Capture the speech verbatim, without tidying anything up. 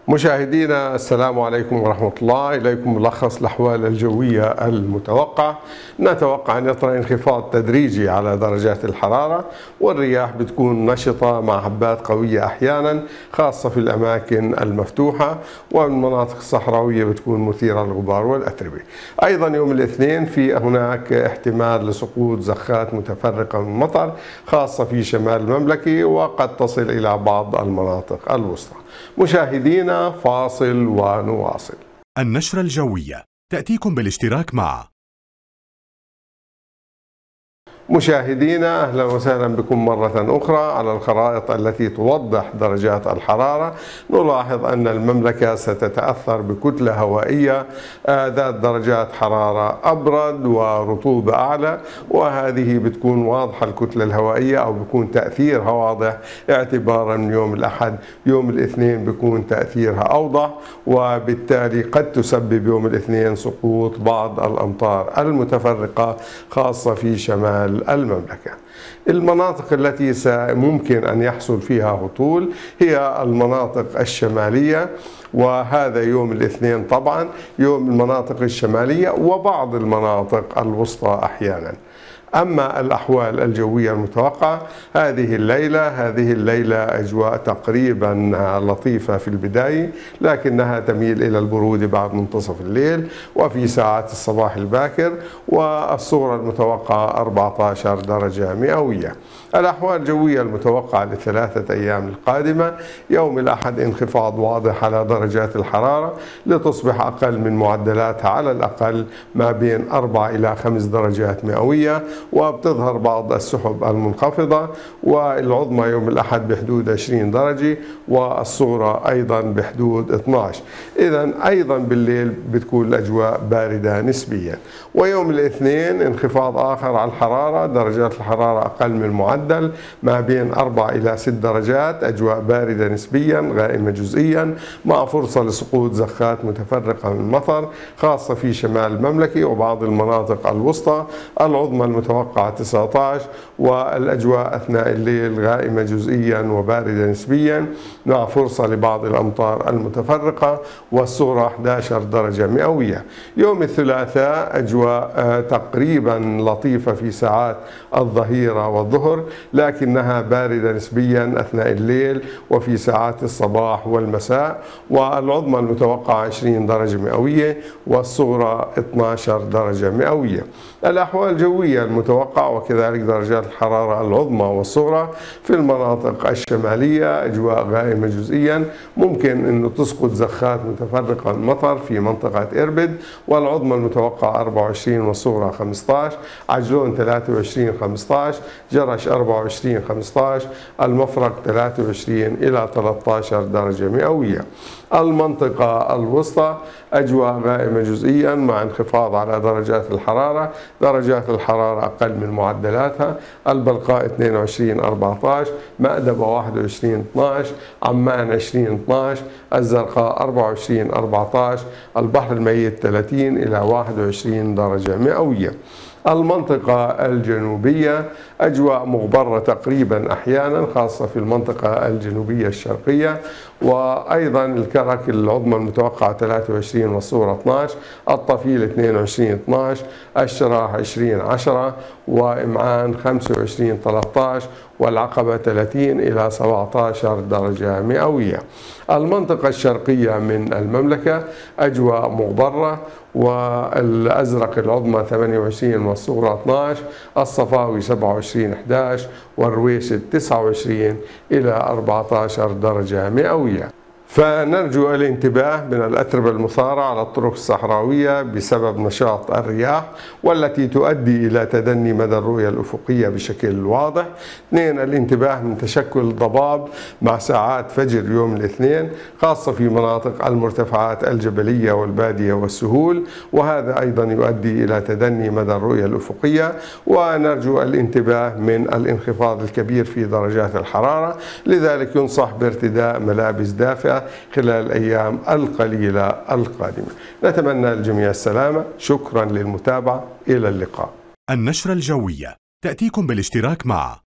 مشاهدينا السلام عليكم ورحمة الله. إليكم ملخص الأحوال الجوية المتوقع. نتوقع أن يطرأ انخفاض تدريجي على درجات الحرارة، والرياح بتكون نشطة مع هبات قوية أحيانا خاصة في الأماكن المفتوحة، والمناطق الصحراوية بتكون مثيرة للغبار والأتربة. أيضا يوم الاثنين في هناك احتمال لسقوط زخات متفرقة من المطر خاصة في شمال المملكة، وقد تصل إلى بعض المناطق الوسطى. مشاهدينا فاصل ونواصل. النشرة الجوية تأتيكم بالاشتراك مع مشاهدينا أهلا وسهلا بكم مرة أخرى. على الخرائط التي توضح درجات الحرارة نلاحظ أن المملكة ستتأثر بكتلة هوائية ذات درجات حرارة أبرد ورطوبة أعلى، وهذه بتكون واضحة الكتلة الهوائية أو بيكون تأثيرها واضح اعتبارا من يوم الأحد. يوم الاثنين بيكون تأثيرها أوضح، وبالتالي قد تسبب يوم الاثنين سقوط بعض الأمطار المتفرقة خاصة في شمال المملكة. المناطق التي ممكن أن يحصل فيها هطول هي المناطق الشمالية، وهذا يوم الاثنين طبعا يوم المناطق الشمالية وبعض المناطق الوسطى أحيانا. أما الأحوال الجوية المتوقعة هذه الليلة هذه الليلة أجواء تقريبا لطيفة في البداية، لكنها تميل إلى البرودة بعد منتصف الليل وفي ساعات الصباح الباكر، والصورة المتوقعة أربعة عشر درجة مئوية. الأحوال الجوية المتوقعة للثلاثة أيام القادمة: يوم الأحد انخفاض واضح على درجات الحرارة لتصبح أقل من معدلاتها على الأقل ما بين أربع إلى خمس درجات مئوية، وبتظهر بعض السحب المنخفضة، والعظمى يوم الأحد بحدود عشرين درجة والصغرى أيضا بحدود اثني عشر. إذا أيضا بالليل بتكون الأجواء باردة نسبيا. ويوم الاثنين انخفاض آخر على الحرارة، درجات الحرارة أقل من المعدل ما بين أربع إلى ست درجات، أجواء باردة نسبيا غائمة جزئيا مع فرصة لسقوط زخات متفرقة من المطر خاصة في شمال المملكة وبعض المناطق الوسطى. العظمى المتوقعة تسعة عشر، والأجواء أثناء الليل غائمة جزئيا وباردة نسبيا مع فرصة لبعض الأمطار المتفرقة، والصغرى أحد عشر درجة مئوية. يوم الثلاثاء أجواء تقريبا لطيفة في ساعات الظهيرة والظهر، لكنها باردة نسبيا أثناء الليل وفي ساعات الصباح والمساء، والعظمى المتوقعة عشرين درجة مئوية والصغرى اثني عشر درجة مئوية. الأحوال الجوية المتوقعة وكذلك درجات الحرارة العظمى والصغرى في المناطق الشمالية أجواء غائمة جزئيا، ممكن أنه تسقط زخات متفرقة من المطر في منطقة إربد، والعظمى المتوقعة أربعة وعشرين والصغرى خمسة عشر، عجلون ثلاثة وعشرين خمسة عشر، جرش أربعة وعشرين خمسة عشر، المفرق ثلاثة وعشرين إلى ثلاثة عشر درجة مئوية. المنطقة الوسطى أجواء غائمة جزئيا مع انخفاض على درجات الحرارة، درجات الحرارة أقل من معدلاتها. البلقاء اثنين وعشرين أربعة عشر، مأدبة واحد وعشرين اثني عشر، عمان عشرين اثني عشر، الزرقاء أربعة وعشرين أربعة عشر، البحر الميت ثلاثين إلى واحد وعشرين درجة مئوية. المنطقة الجنوبية أجواء مغبرة تقريبا أحيانا خاصة في المنطقة الجنوبية الشرقية، وأيضا الكرك العظمى المتوقعة ثلاثة وعشرين والصغرى اثني عشر، الطفيل اثنين وعشرين اثني عشر، الشراح عشرين عشرة، وإمعان خمسة وعشرين ثلاثة عشر، والعقبة ثلاثين إلى سبعة عشر درجة مئوية. المنطقة الشرقية من المملكة أجواء مغبرة، والأزرق العظمى ثمانية وعشرين والصغرى اثني عشر، الصفاوي سبعة وعشرين أحد عشر، والرويسد تسعة وعشرين إلى أربعة عشر درجة مئوية. فنرجو الانتباه من الأتربة المثارة على الطرق الصحراوية بسبب نشاط الرياح والتي تؤدي إلى تدني مدى الرؤية الأفقية بشكل واضح. اثنين، الانتباه من تشكل ضباب مع ساعات فجر يوم الاثنين خاصة في مناطق المرتفعات الجبلية والبادية والسهول، وهذا أيضا يؤدي إلى تدني مدى الرؤية الأفقية. ونرجو الانتباه من الانخفاض الكبير في درجات الحرارة، لذلك ينصح بارتداء ملابس دافئة خلال الأيام القليلة القادمة. نتمنى للجميع السلامة. شكرا للمتابعة، إلى اللقاء. النشرة الجوية تأتيكم بالاشتراك مع